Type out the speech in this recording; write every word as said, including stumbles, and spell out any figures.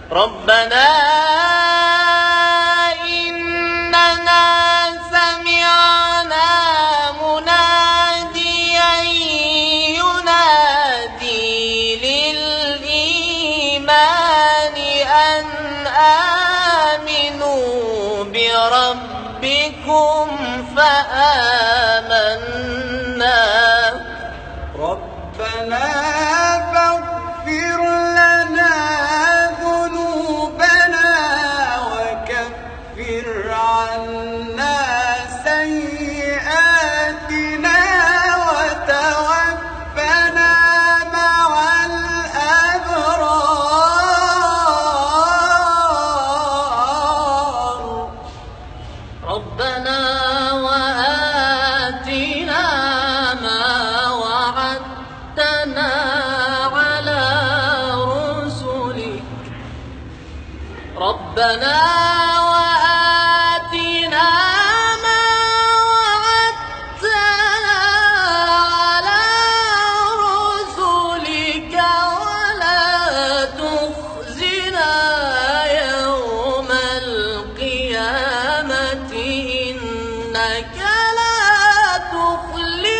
ربنا إننا سمعنا مناديا ينادي للإيمان أن آمنوا بربكم فآمنا ربنا فاغفر لنا ذنوبنا وكفر عنا سيئاتنا وتوفنا مع الأبرار ربنا وآتنا ما وعدتنا على رسلك ربنا وآتنا ما وعدتنا على رسلك ولا تخزنا يوم القيامة إنك لا تخلف